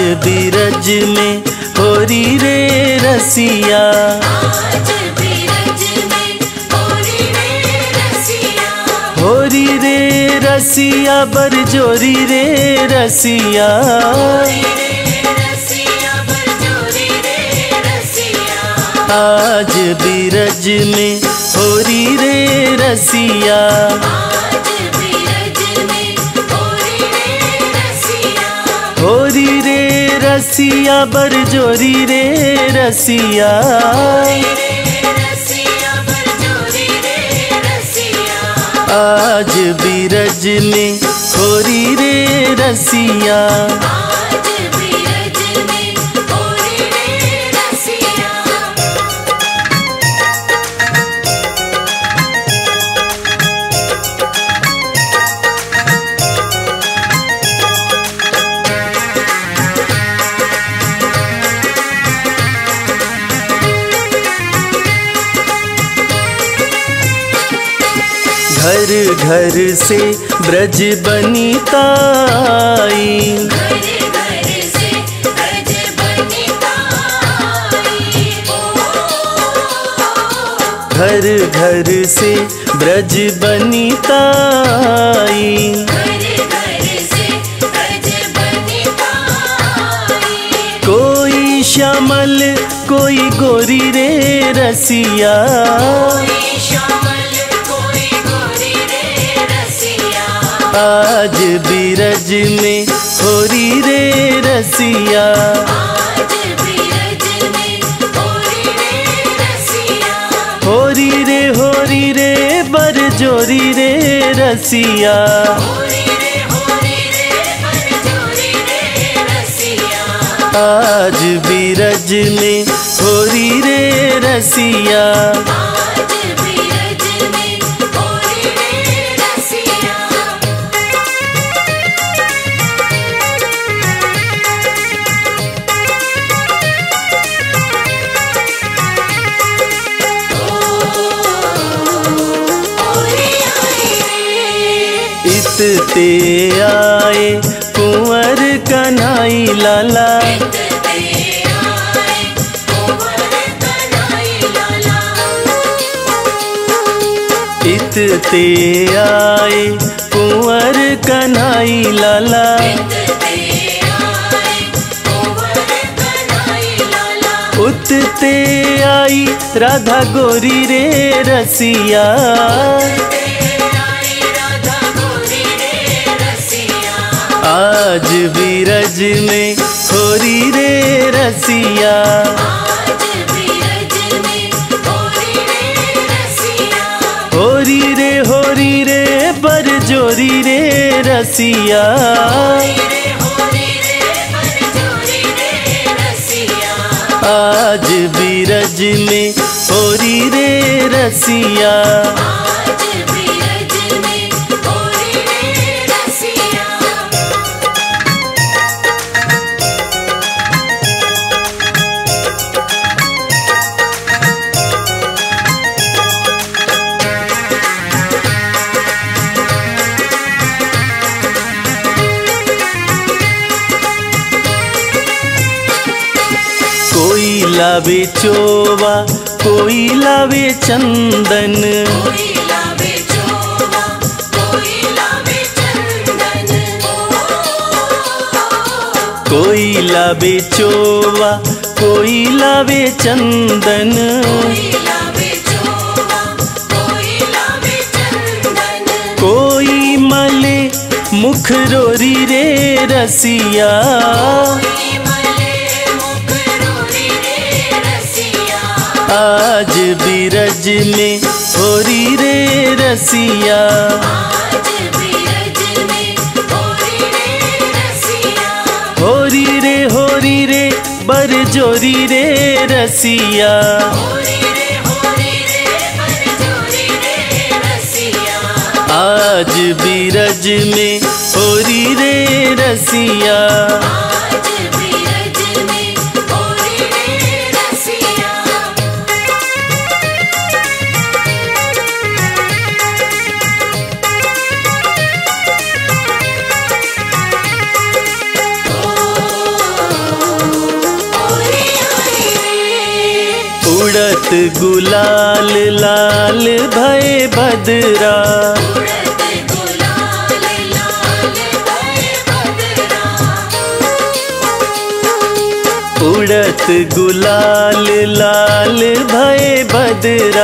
बिरज में होरी रे रसिया, होरी रे रसिया बरजोरी रे रसिया, आज बिरज में होरी रे रसिया, होरी रे रसिया बरजोरी रे रसिया, आज बिरज में होरी रे रसिया। घर घर से ब्रज बनिता आई, घर घर से ब्रज बनिता आई, कोई श्यामल कोई गोरी रे रसिया, आज बिरज में होरी रे रसिया, होरी रे बरजोरी रे रसिया, आज बिरज में होरी रे रसिया। ते आए कुंवर कन्हई लाला, इत ते आए कुंवर कन्हई लाला, उत ते आई राधा गोरी रे रसिया, आज बिरज में होरी रे रसिया, होरी रे बरजोरी रे रसिया, आज बिरज में होरी रे रसिया। कोई लावे चोवा कोई लावे चंदन, कोई लावे चोवा कोई लावे चंदन, कोई मले मुख रोरी रे रसिया, आज बिरज में होरी रे रसिया, होरी रे बरजोरी रे रसिया, आज बिरज में होरी रे रसिया। उड़त गुलाल लाल भय बदरा, उड़त गुलाल लाल भय बदरा,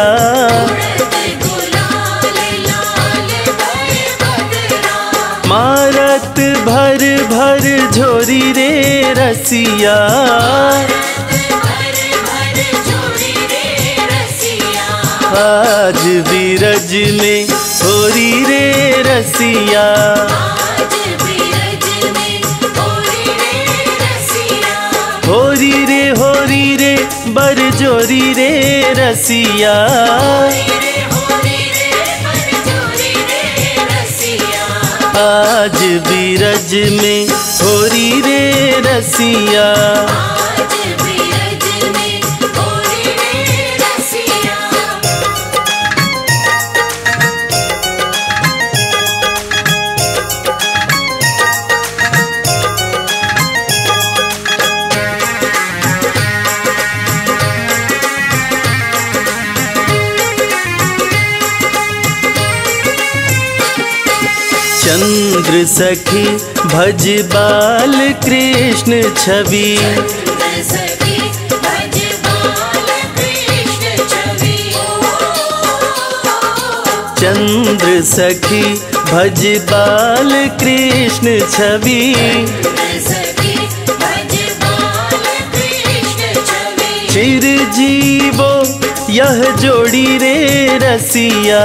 मारत भर भर झोरी रे रसिया, आज बीरज में होरी रे रसिया, होरी रे बरजोरी रे रसिया, आज बीरज में होरी रे रसिया, चंद्र सखी भज बाल कृष्ण छवि, चंद्र सखी भज बाल कृष्ण छवि, चिरजीवो यह जोड़ी रे रसिया,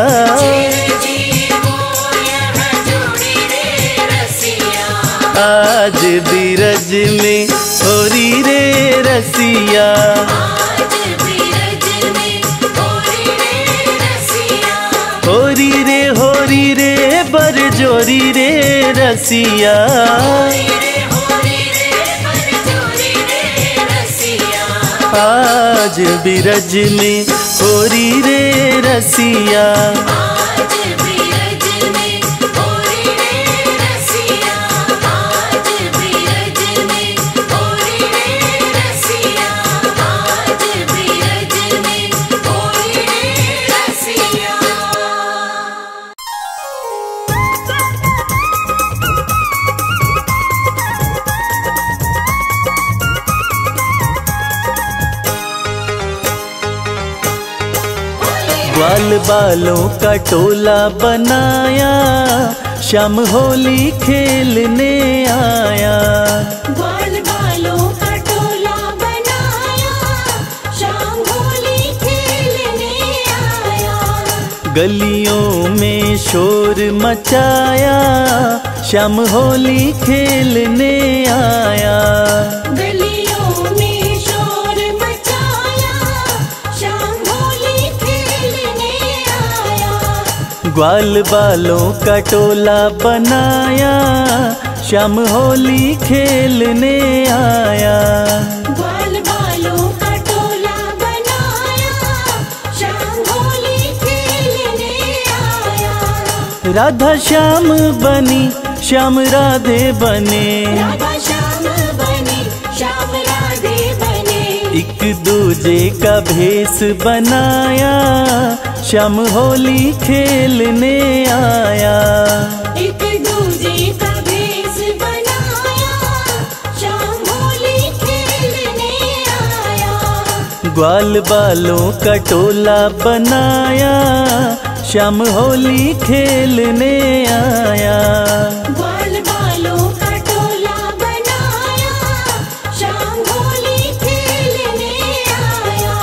आज बीरज में होरी रे रसिया, होरी रे बरजोरी रे रसिया, आज बीरज में होरी रे रसिया, ग्वाल बालों का टोला बनाया, श्याम होली खेलने आया, ग्वाल बालों का टोला बनाया, श्याम होली खेलने आया, गलियों में शोर मचाया, श्याम होली खेलने आया, गलियों में शोर मचाया, श्याम होली खेलने आया, ग्वाल बालों का टोला बनाया, श्याम होली खेलने आया, ग्वाल बालों का टोला बनाया, श्याम होली खेलने आया, राधा श्याम बनी श्याम राधे बने, राधा श्याम बने श्याम राधे बने, एक दूजे का भेष बनाया, श्याम होली खेलने आया, एक दूजे का भेष बनाया, श्याम होली खेलने आया, ग्वाल बालों का टोला बनाया, श्याम होली खेलने आया, ग्वाल बालों का टोला बनाया, श्याम होली खेलने आया,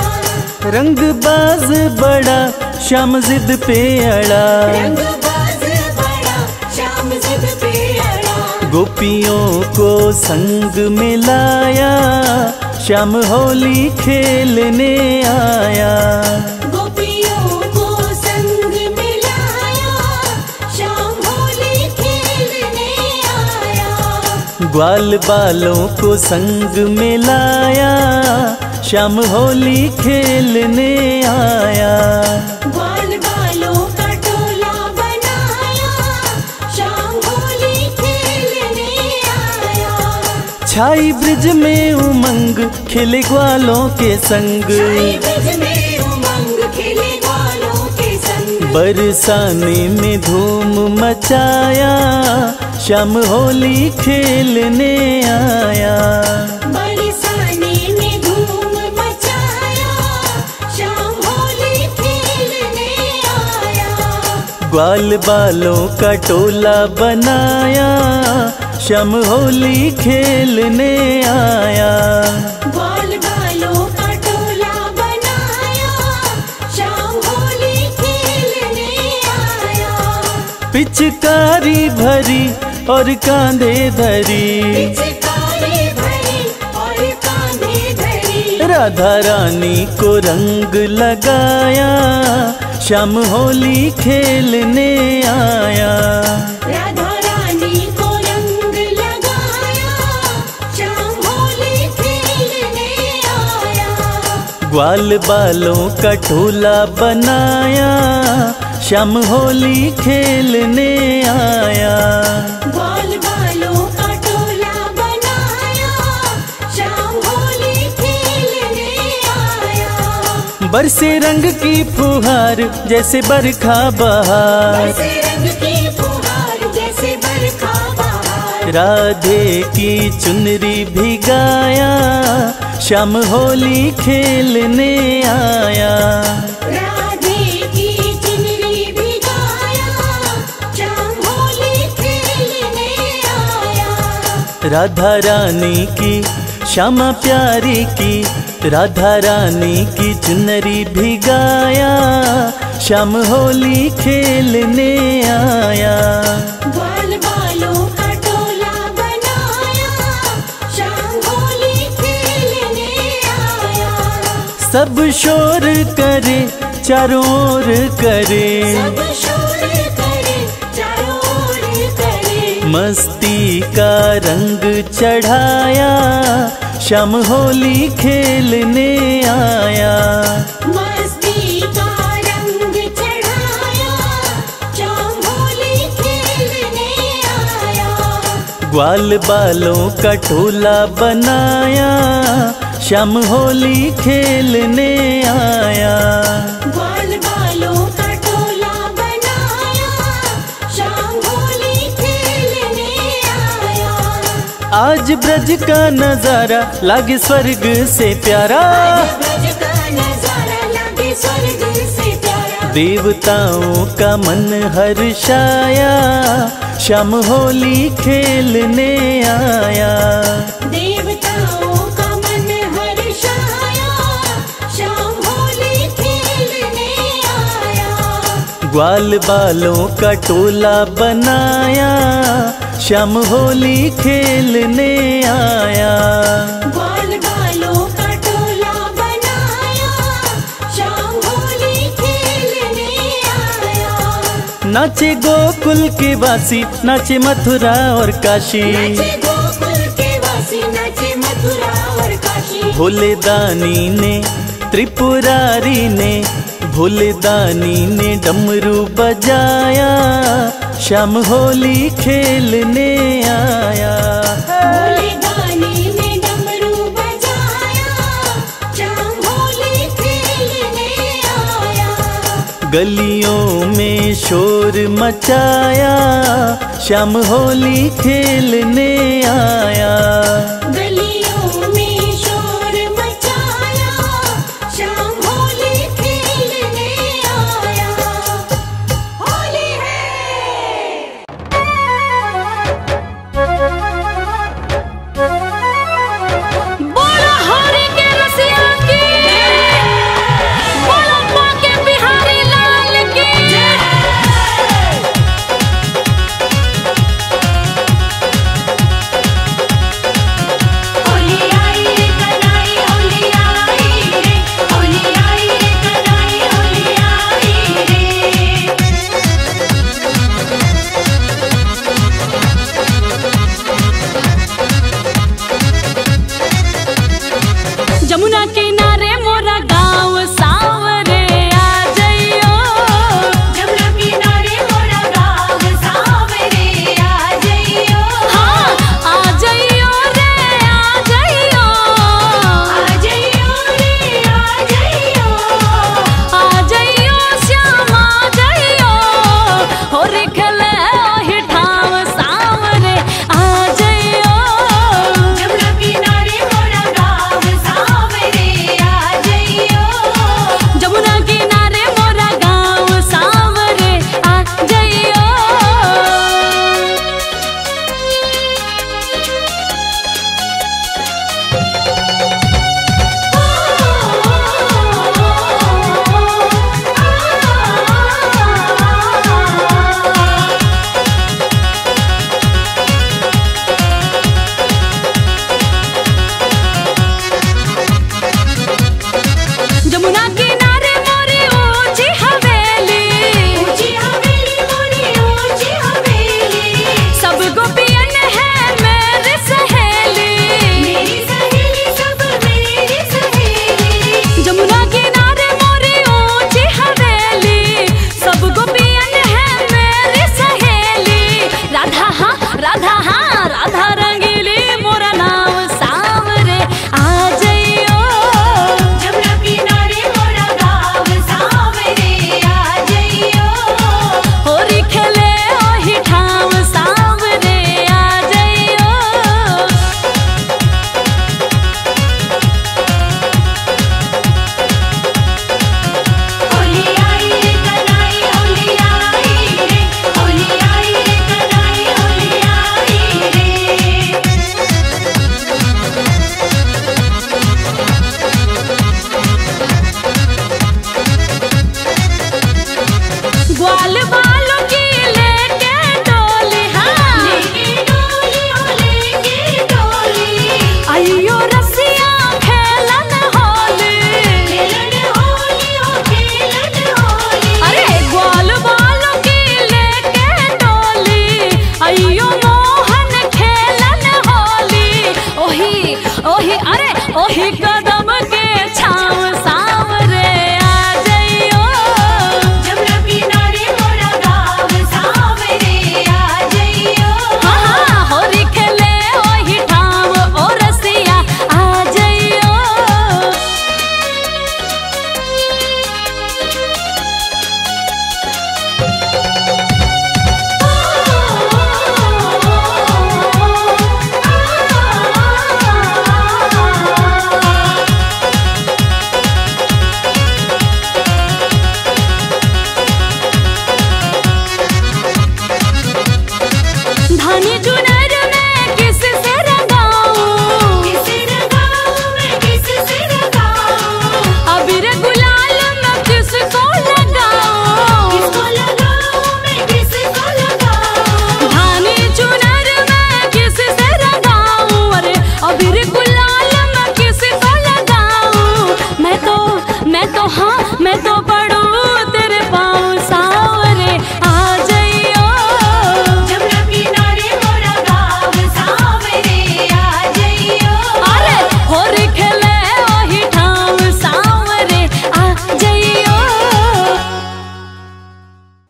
रंगबाज बड़ा श्याम जिद पे अड़ा, रंगबाज बड़ा श्याम जिद पे अड़ा, गोपियों को संग में लाया, श्याम होली खेलने आया, गोपियों को संग में लाया, श्याम होली खेलने आया, ग्वाल बालों को संग में लाया, श्याम होली खेलने आया, ग्वाल बालों का टोला बनाया, श्याम होली खेलने आया, छाई ब्रिज में उमंग खिले ग्वालों के संग, छाई ब्रिज में बरसाने में धूम मचाया, श्याम होली खेलने आया। बरसाने में धूम मचाया, श्याम होली खेलने आया। ग्वाल बालों का टोला बनाया, श्याम होली खेलने आया। ग्वाल बालों का टोला बनाया, श्याम होली खेलने आया। पिचकारी भरी और कांधे धरी, पिचकारी भरी और कांधे धरी। राधा रानी को रंग लगाया, श्याम होली खेलने आया। राधा रानी को रंग लगाया, श्याम होली खेलने आया। ग्वाल बालों का टोला बनाया, श्याम होली खेलने आया। ग्वाल बालों का टोला बनाया, श्याम होली खेलने आया। बरसे रंग की फुहार जैसे बरखा बहार, बरसे रंग की फुहार जैसे बरखा बहार। राधे की चुनरी भिगाया, श्याम होली खेलने आया। राधे की चुनरी भिगाया, श्याम होली खेलने आया। राधा रानी की श्यामा प्यारी की, राधा रानी की चुनरी भिगाया, श्याम होली खेलने आया। ग्वाल बालों का टोला बनाया, श्याम होली खेलने आया। सब शोर करे चारों ओर करे, सब शोर करे चारों ओर करे। मस्ती का रंग चढ़ाया, श्याम होली खेलने आया। मस्ती का रंग चढ़ाया, श्याम होली खेलने आया। ग्वाल बालों का टोला बनाया, श्याम होली खेलने आया। ग्वाल बालों का टोला बनाया, श्याम होली खेलने आया। आज ब्रज का नजारा लागे स्वर्ग से प्यारा, ब्रज का नजारा लगे स्वर्ग से प्यारा। देवताओं का मन हर्षाया, श्याम होली खेलने आया। देवताओं का मन हर्षाया, श्याम होली खेलने आया। ग्वाल बालों का टोला बनाया, श्याम होली खेलने आया। ग्वाल बालों का टोला बनाया, श्याम होली खेलने आया। नाचे गोकुल के वासी, नाचे मथुरा और काशी, नाचे गोकुल के वासी, नाचे मथुरा और काशी। भोले दानी ने त्रिपुरारी ने, भोले दानी ने डमरू बजाया, श्याम होली खेलने आया। भोले दानी ने डमरू बजाया, श्याम होली खेलने आया। गलियों में शोर मचाया, श्याम होली खेलने आया। गलियों में शोर मचाया, श्याम होली खेलने आया। होली है। बोलो हरि के रसिया की, बोलो माँ के बिहारी लाल की।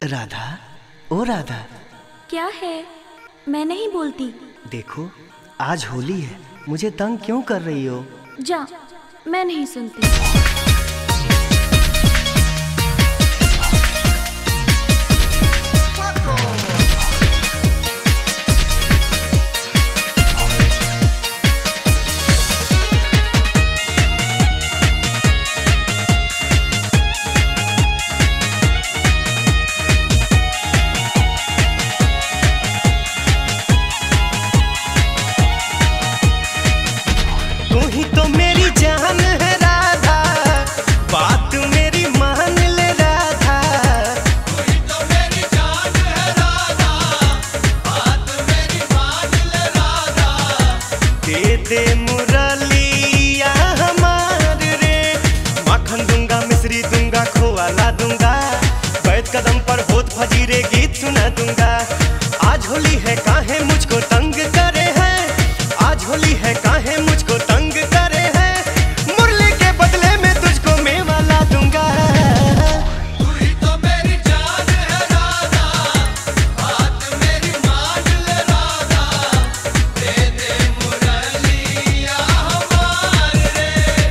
राधा, ओ राधा। क्या है? मैं नहीं बोलती। देखो आज होली है, मुझे तंग क्यों कर रही हो? जा, मैं नहीं सुनती। तू ही तो मेरी जान है राधा, बात मेरी मान ले राधा। तू ही तो मेरी जान है राधा, बात मेरी मान ले राधा। दे दे मुरलिया हमार रे, माखन दूंगा मिश्री दूंगा खोआ ला दूंगा, बैठ कदम पर होत फजीरे गीत सुना दूंगा। आज होली है काहे मुझको तंग करे है, आज होली है काहे मुझको तंग करे है, मुरली के बदले में तुझको मेवा ला दूंगा। तू ही तो मेरी जान है राधा, बात मेरी मान ले राधा। दे दे मुरलिया हमार रे।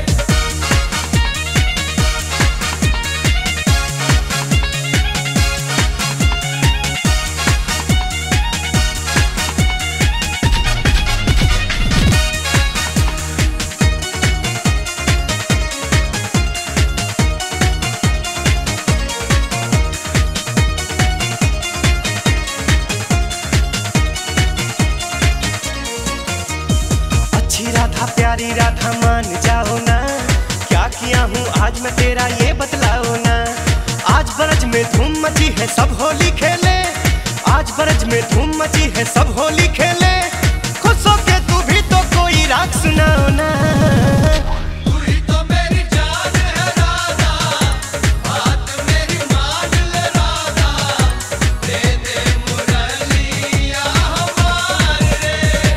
अच्छी राधा प्यारी राधा मान जाओ ना, क्या किया हूँ आज मैं तेरा ये बतलाओ ना। आज ब्रज में धूम मची है सब होली खेले, आज ब्रज में धूम मची है सब होली खेले, खुश होके तू भी तो कोई राग सुनाओ ना। तू ही तो मेरी जान है राधा, बात मेरी मान ले राधा। दे दे मुरलिया हमार रे।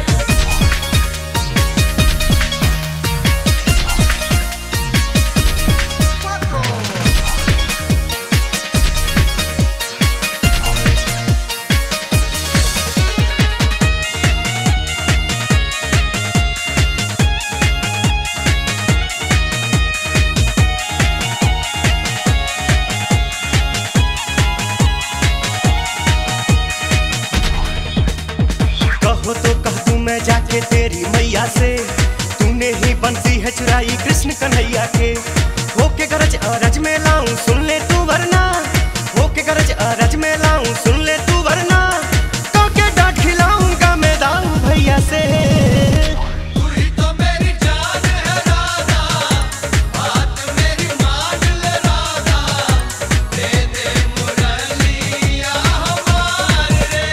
कहो तो कह दूं मैं जाके तेरी मैया से, तूने ही बंसी है चुराई कृष्ण कन्हैया के। होके गरज अरज में लाऊं सुन ले तू वरना, होके गरज अरज में लाऊं सुन ले तू वरना, तो के डांट खिलाऊंगा मैं दाऊ भैया से। तू ही तो मेरी जान है राधा, बात मेरी मान ले राधा। दे दे मुरलिया हमार रे।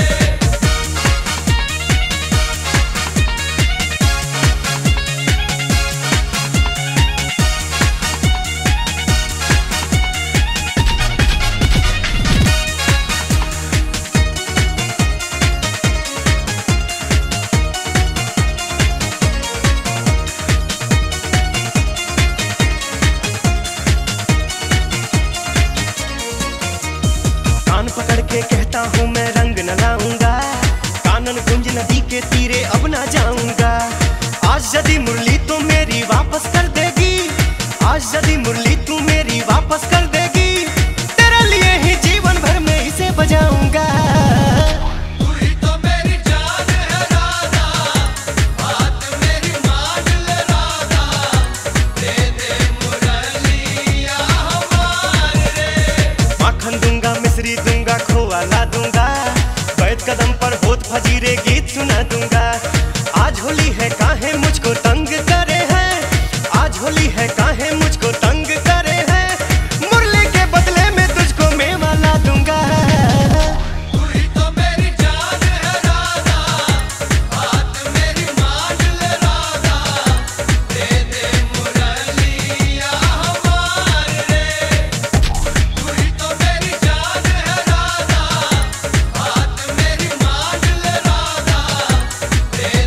कान पकड़ के कहता हूँ मैं रंग न लाऊंगा, कानन कुंज नदी के तीरे अब ना जाऊंगा। आज यदि मुरली तू मेरी वापस कर देगी, आज यदि मुरली तू मेरी वापस कर देगी, तेरे लिए ही जीवन भर में इसे बजाऊंगा। तू ही तो मेरी जान है राधा, बात मेरी मान ले राधा। दे दे मुरलिया हमार रे। माखन दूंगा मिश्री दूंगा खोआ ला दूंगा, बैठ कदम पर होत फजीरे गीत सुना दूंगा। आज होली है काहे मुझको तंग करे है, आज होली है काहे मुझको तंग करे है, मुरली के बदले में तुझको मेवा ला दूंगा। तू ही तो मेरी जान है राधा, बात मेरी मान ले राधा। दे दे मुरलिया हमार रे। तू ही तो मेरी जान है राधा, बात मेरी मान ले राधा। दे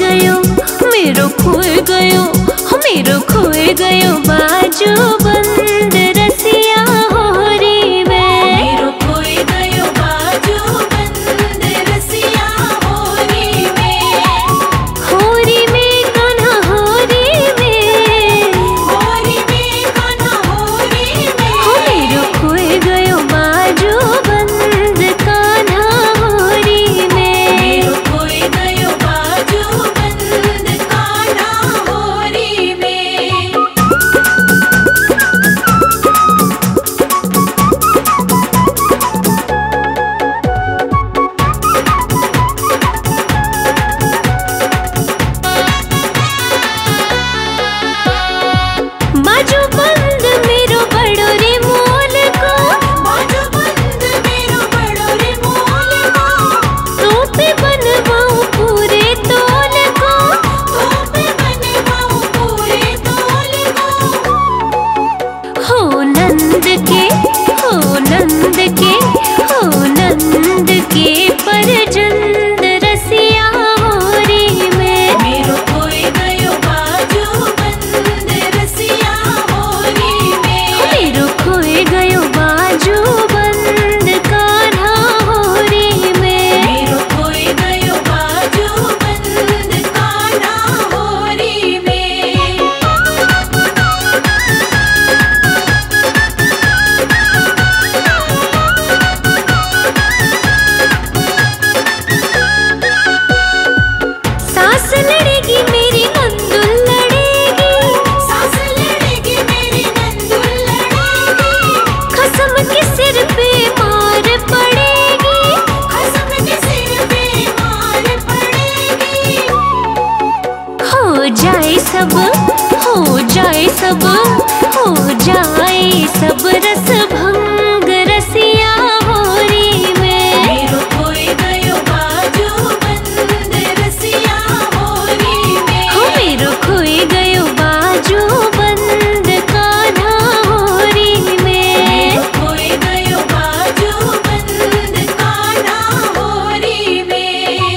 गयो मेरो खोए गयो मेरो खोए गयो बाजू बंद रसिया होरी में मेरो खोए गयो बाजू बंद रसिया होरी में कान्हा होरी में कान्हा होरी में मेरो खोए गयो बाजू बंद कान्हा होरी में मेरो खोए गयो बाजू बंद कान्हा होरी में। बाजू बंद मेरो बड़ो रे मोल को बाजू बंद मेरो बड़ो रे मोल को टोपी बनवाऊं पूरे तोल को टोपी बनवाऊं पूरे तोल को हो नंद के हो नंद के हो नंद के परजंद रसिया होरी में मेरो खोए गयो बाजू बंद रसिया होरी में मेरो खोए गयो बाजू बंद कान्हा होरी में मेरो खोए गयो बाजू बंद कान्हा होरी में। सास लड़ेगी मेरी नंदुल लड़ेगी सास लड़ेगी मेरी नंदुल लड़ेगी खसम के सिर पे मार पड़ेगी खसम के सिर पे मार पड़ेगी हो जाए सब हो जाए सब हो जाए सब रस भंग रसिया होरी में मेरो खोए गयो बाजू बंद रसिया होरी में मेरो खोए गयो बाजू बंद कान्हा होरी में मेरो खोए गयो बाजू बंद कान्हा होरी में।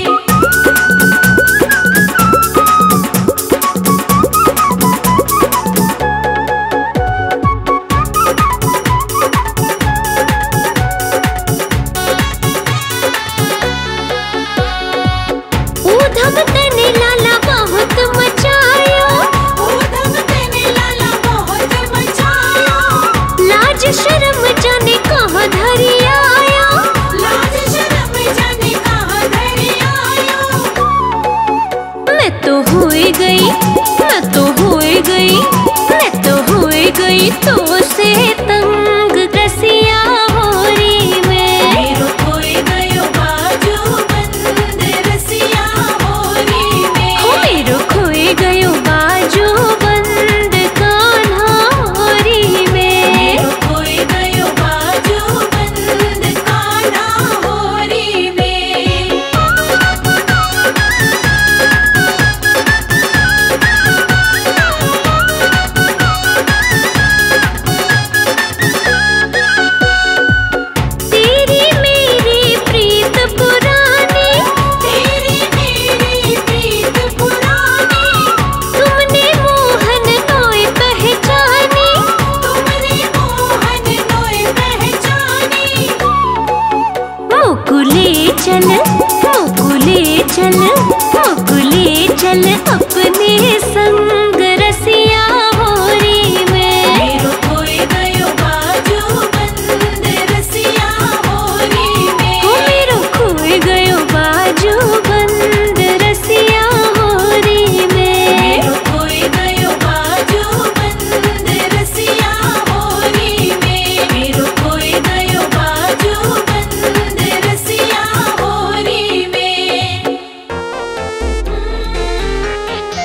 ऊधम तने लाला बहुत मचायो ऊधम तने लाला बहुत मचायो लाज शर्म जाने कहाँ धरी आयो लाज शर्म जाने कहाँ धरी आयो मैं तो हुई गई मैं तो हुई गई मैं तो हुई गई तो से तंग रसिया होरी में मेरो खोए गयो बाजू बंद रसिया होरी में मेरो खोए गयो बाजू बंद कान्हा होरी में मेरो खोए गयो बाजू बंद कान्हा होरी में। तेरी मेरी प्रीत पुरानी तेरी मेरी प्रीत पुरानी तुमने मोहन नोए पहचानी तुमने मोहन नोए पहचानी मुकुले चल मुकुले चल मुकुले चल अपने संग रसिया होरी में मेरो खोए गयो बाजू बंद रसिया होरी में मेरो खोए गयो बाजू बंद रसिया होरी में मेरो खोए गयो बाजू बंद रसिया होरी में मेरो खोए गयो बाजू बंद रसिया होरी में।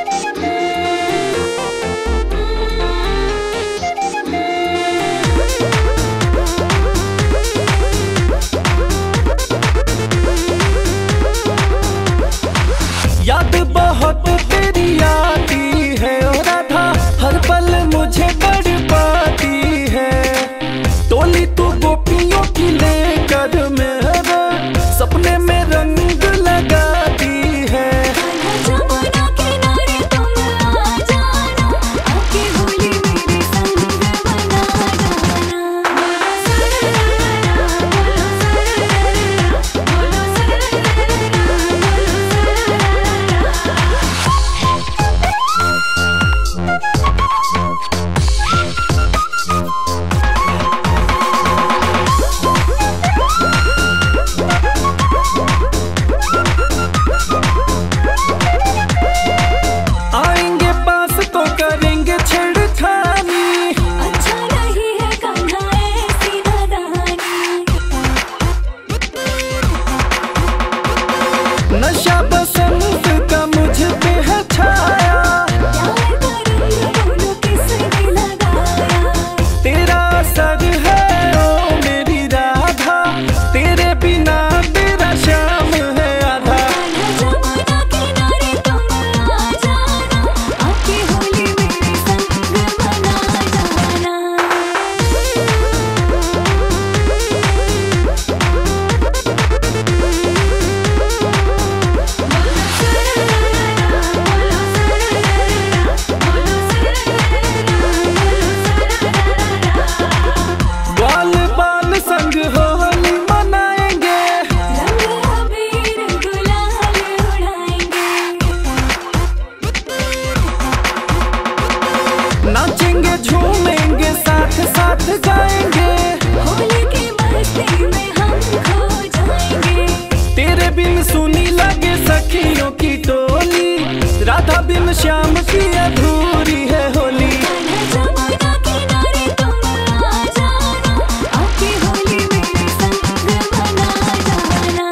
बिन श्याम की अधूरी है होली। जमुना किनारे तुम आ जाना, आके होली मेरे संग मना जाना।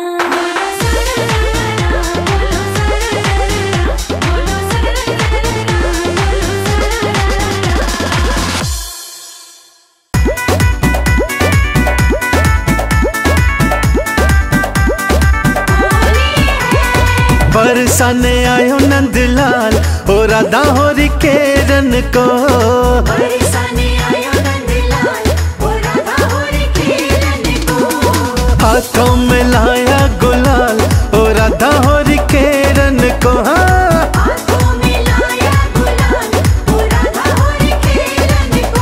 बरसाने आयो नंदलाल ओ राधा होरी केरन को। बरसाने आयो नंदलाल ओ राधा होरी केरन को। हाथों में लाया गुलाल ओ राधा होरी केरन को। हाँ हाथों में लाया गुलाल ओ राधा होरी केरन को।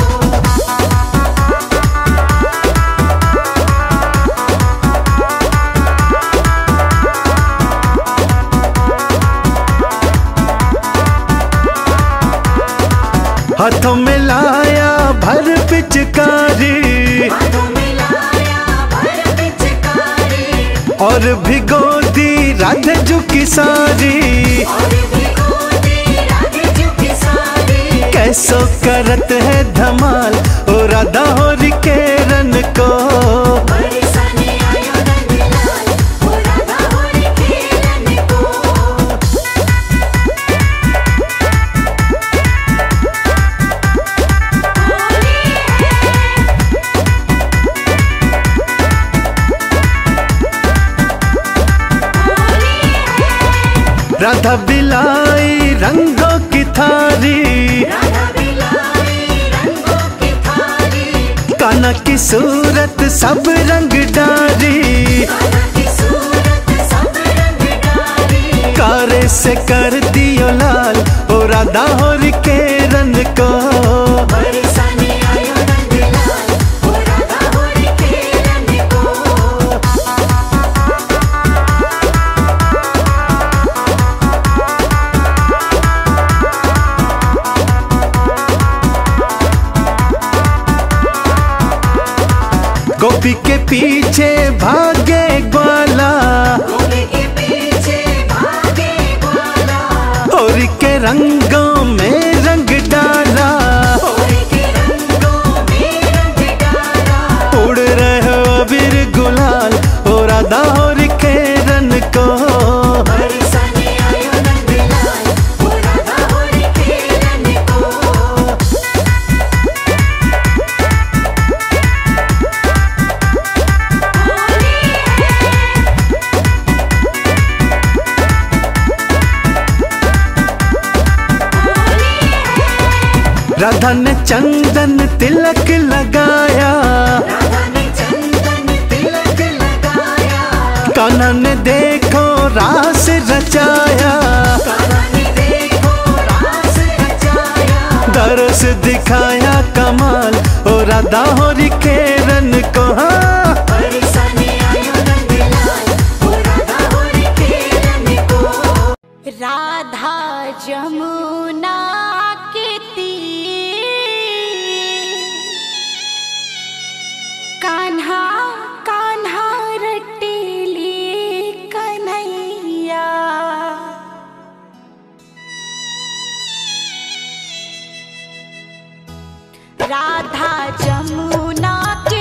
हाथों में लाया भर पिचकारी, हाथों में लाया भर पिचकारी। और भिगो दी राधे जू की सारी। और भिगो दी राधे जू की सारी। कैसो करत है धमाल ओ राधा होरी केरन को। बरसाने आयो नंदलाल ओ राधा होरी केरन को। राधा बिलाई रंगों की थारी, राधा बिलाई रंगों की थारी। कान्हा की सूरत सब रंग डारी। कान्हा की सूरत सब रंग डारी। कारे से कर दियो लाल ओ राधा होरी केरन को। बरसाने आयो नंदलाल ओ राधा होरी केरन को। गोपी के पीछे भागे ग्वाला, गोपी के पीछे भागे ग्वाला। होरी के रंगों में रंग डाला। होली के रंगों में रंग डाला। उड़ रहे हो अबीर गुलाल ओ राधा होरी केरन को। बरसाने आयो नंदलाल ओ राधा होरी केरन को। राधा ने चंदन तिलक लगाया, राधा ने चंदन तिलक लगाया। कान्हा ने देखो रास रचाया। कान्हा ने देखो रास रचाया। दरस दिखाया कमाल ओ राधा होरी केरन को। हाँ बरसाने आयो नंदलाल ओ राधा होरी केरन को। राधा जमुना के तीर, कान्हा कान्हा रटेली कन्हैया। राधा जमुना के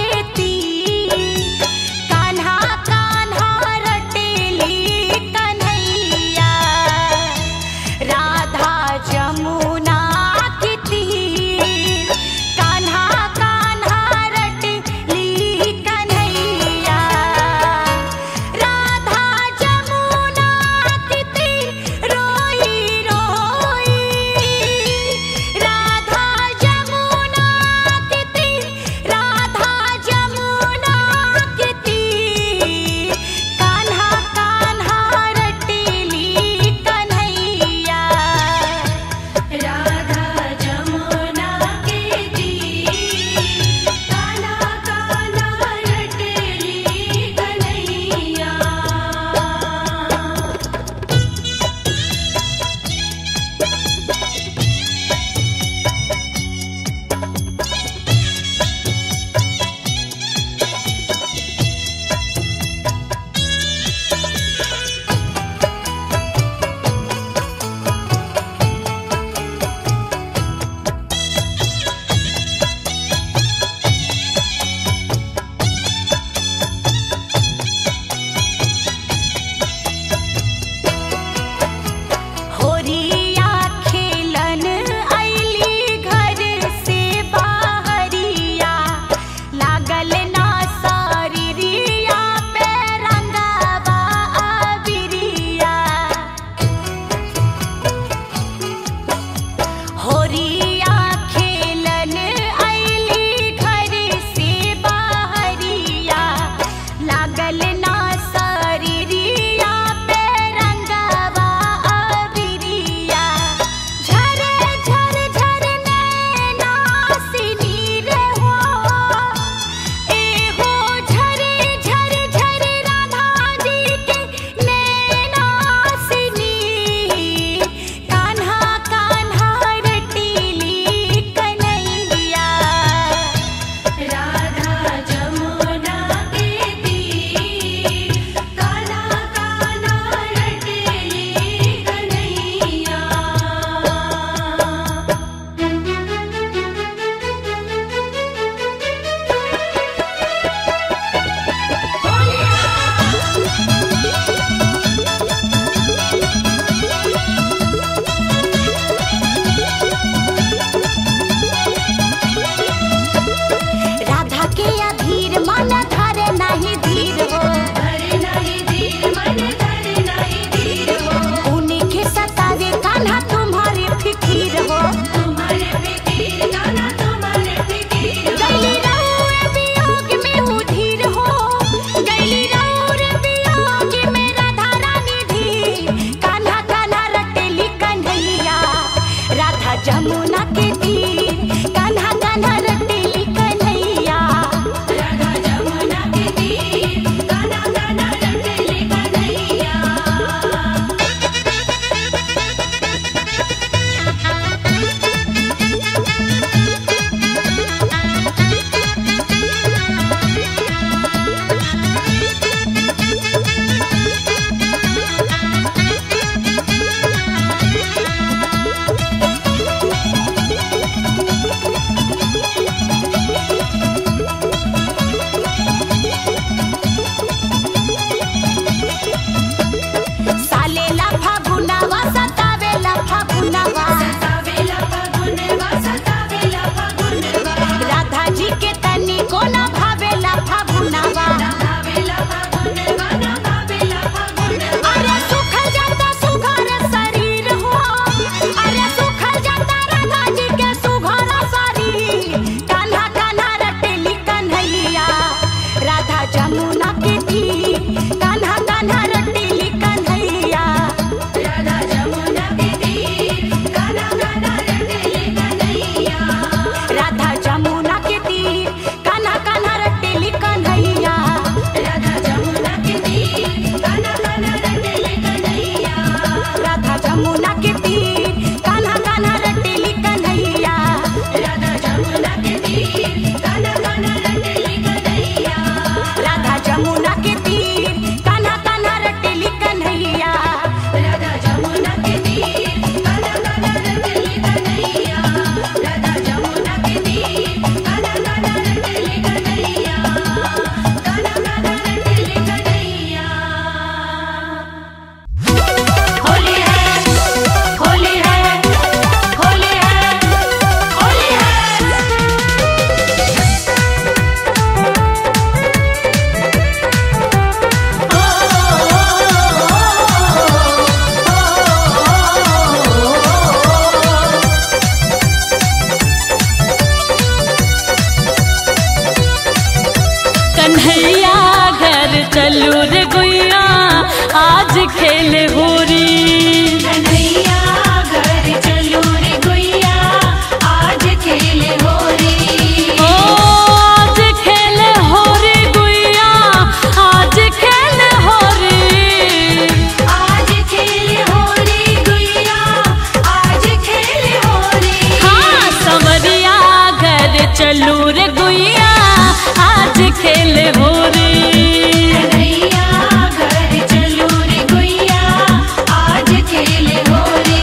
कन्हैया घर चलू रे गुइया आज खेल होरी। कन्हैया घर चलू रे गुइया आज खेल होरी। ओ आज खेल होरी गुइया आज खेल होरी। आज खेल होरी गुइया आज खेल होरी। हाँ संवरिया घर चलू रे गुइया आज खेल होरी। कन्हैया घर चलू रे गुइया आज खेल होरी।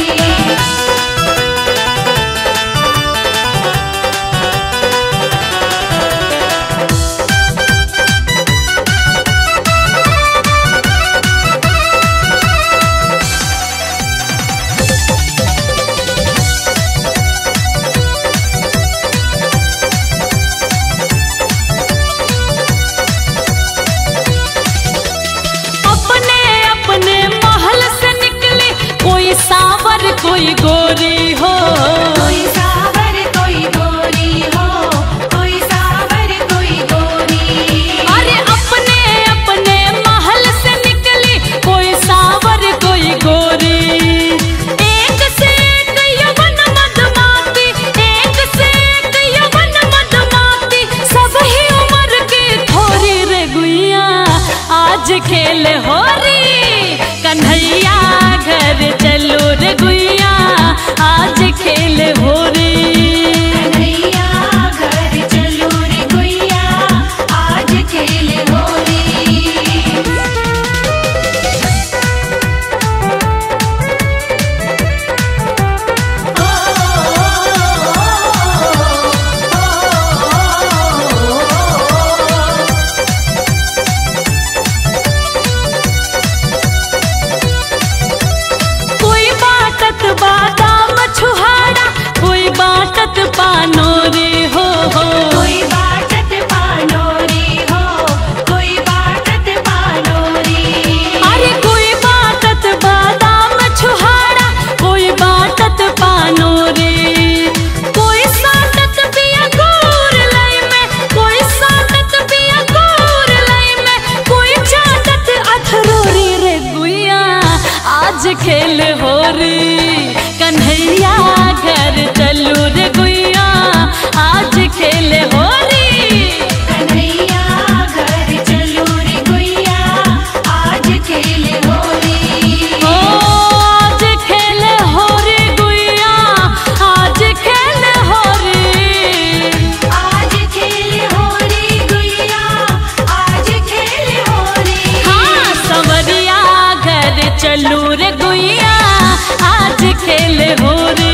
कोई गोरी हो कोई सावर कोई गोरी हो कोई सावर कोई गोरी। अरे अपने अपने महल से निकली कोई सावर कोई गोरी। एक से एक यौवन मधुमाती एक से एक यौवन मधुमाती सब ही उम्र की थोरी रे गुइया आज खेल होरी। कन्हैया घर चलो रे गुइया आज खेल होरी। कन्हैया घर चलो रे गुइया आज खेल होरी। बादाम छुहारा कोई बाटत पानोरी हो कोई बाटत पानोरी हो कोई बाटत पानोरी। अरे कोई बाटत बादाम छुहारा कोई बाटत पानोरी। कोई साटत पिया गोर लई में कोई साटत पिया गोर लई में कोई चाटत अथरोरी रे गुइया आज खेल होरी। कन्हैया घर चलू रे गुइया आज खेल होरी। कन्हैया घर चलू रे गुइया आज खेल होरी। ओ आज खेल होरी गुइया आज खेल होरी। आज खेल होरी गुइया आज खेल होरी। हाँ संवरिया घर चलू रे गुइया आज खेल होरी।